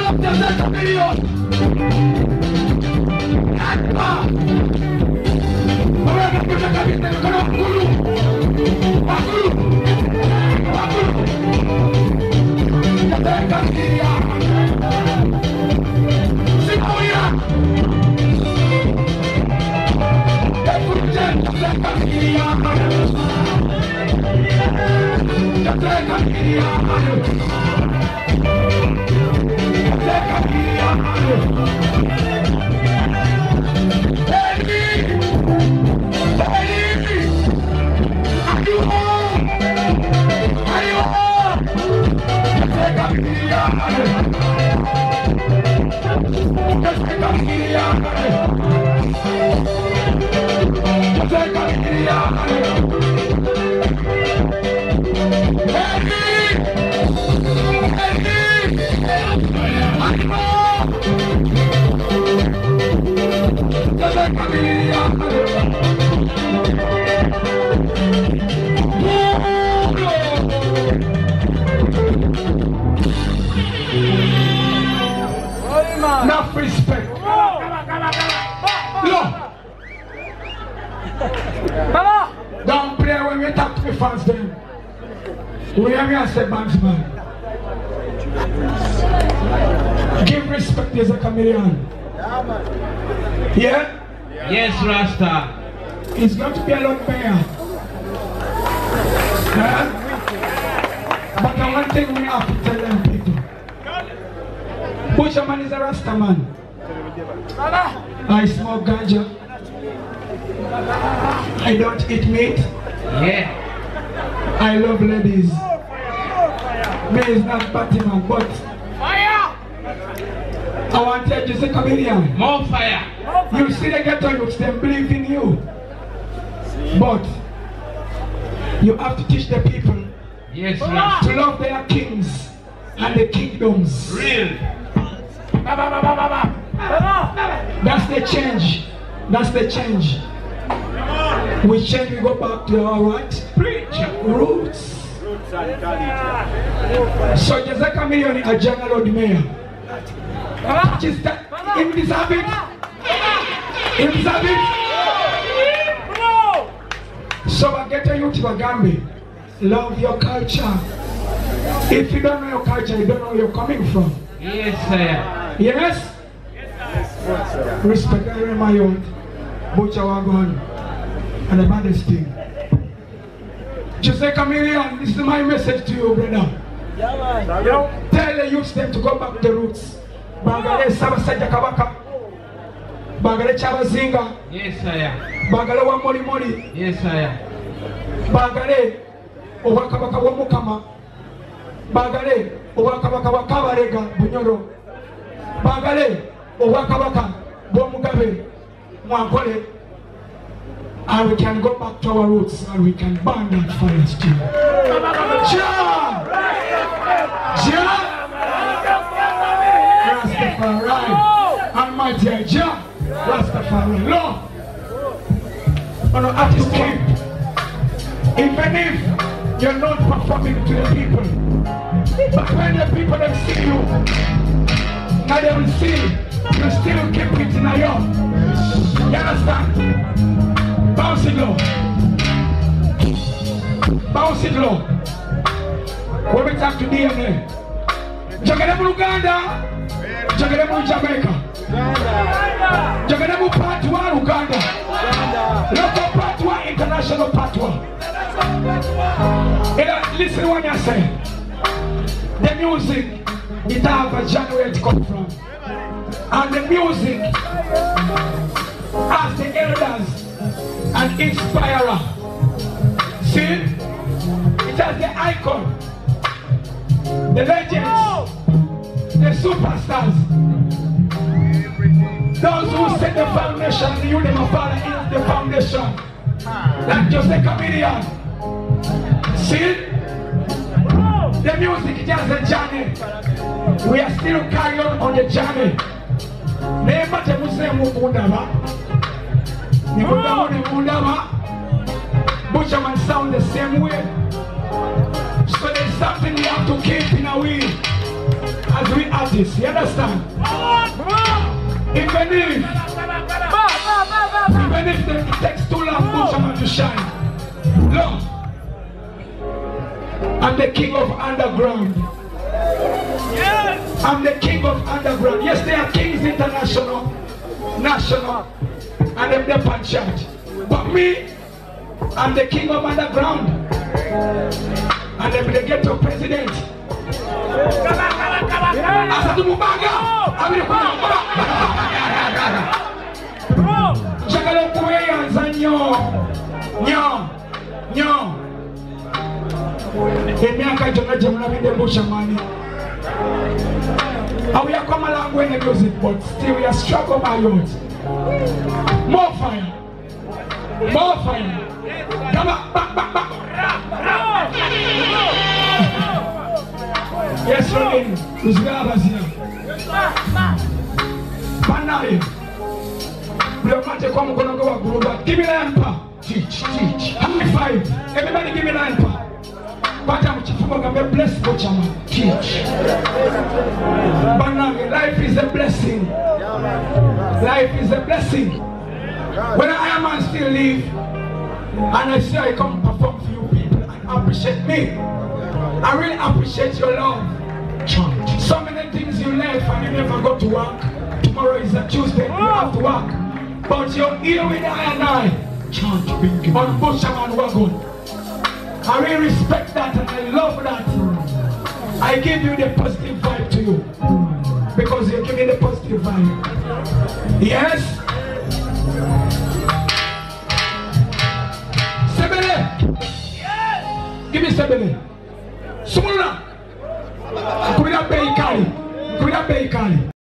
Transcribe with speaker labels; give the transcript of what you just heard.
Speaker 1: up the chameleon. Akba. Ora na kuja kabisa kana kulu. Wakulu. Wakulu. Kateka kiria. Sikoya. Ekuja kateka kiria. Kateka kiria. Kateka kiria. Enough respect. Look. Don't play when we talk to the fans then. We have here say bandsman. Give respect to the chameleon. Yeah?
Speaker 2: Yes, Rasta.
Speaker 1: It's going to be a lot better. Yeah? But the one thing we have to tell them people. Butcherman is a Rasta man. I smoke ganja. I don't eat meat.
Speaker 2: Yeah.
Speaker 1: I love ladies. Me is not Batman, but fire! I want to tell you, the chameleon.
Speaker 2: More fire.
Speaker 1: You see the ghetto youths, they believe in you. But you have to teach the people
Speaker 2: Yes, Rasta.
Speaker 1: to love their kings and the kingdoms.
Speaker 2: Real.
Speaker 1: That's the change. That's the change. We change, we go back to our what? Roots. So there's a chameleon a general mayor. Just that him deserve it. Him deserve it. So I get a youth to Bagambi. Love your culture. If you don't know your culture, you don't know where you're coming from.
Speaker 2: Yes, sir.
Speaker 1: Yes? Respect every my youth. Butcher Wagon. And the baddest thing. Just say chameleon, this is my message to you, brother. Tell the youths them to go back to the roots. Bagale Sabasaja Kabaka. Bagale Chabazinga.
Speaker 2: Yes, sir.
Speaker 1: Bagale Wamoli Moli.
Speaker 2: Yes, sir.
Speaker 1: Bagale Owakabaka Wamukama. Bagale Owakabaka Wakabarega Bunyoro. Bagale Owakabaka Bomugabe Mwankole. And we can go back to our roots and we can burn that fire still. Jah! Jah! Rastafari! Almighty Jah! Rastafari! Lord! On an artist camp, even if you're not performing to the people, but when the people them see you, now they will see you still keep it in a young. You understand? Bounce it low. Bounce it low. When we talk to DNA, Jagademu Uganda, Jagademu Jamaica, Jagademu Patwa Uganda, local Patwa, international Patwa. Listen what I say. The music, it have a genre where it come from. And the music, as the elders, an inspirer. See? It has the icon, the legends, the superstars. Those who set the foundation, you them are father in the foundation. Like just a chameleon. See? The music is just a journey. We are still carrying on the journey. Never the Muslim Mukundava. Butcherman sound the same way. So there's something we have to keep in our way as we are this. You understand? Even if it takes too long for someone to shine. Look, I'm the king of underground. I'm the king of underground. Yes, they are kings international, national, and them the punch out. But me, I'm the king of underground. And them the ghetto president. Asatu Mubaga, Jagalo Kuya Zanyo, Nyo. Emiaka Jona Jamuna with the Bushamani. We are coming along with the music, but still we are struggling by youth. More fire. More fire. Come on, back. Yes, Robin. Who's going here? Panay. Give me the emperor. Teach. High five. Everybody give me the emperor. Bless Bochama. Teach. Panay, life is a blessing. Life is a blessing. When I am and still live, and I say I come perform for you people and appreciate me. I really appreciate your love. So many things you left and you never go to work. Tomorrow is a Tuesday, you have to work. But you're here with I and I. On Bushaman Wagon. I really respect that and I love that. I give you the positive vibe to you. Because you give me the positive vibe. Yes? Sebele! Give me Sebele. Sumula! Kuida Beikali.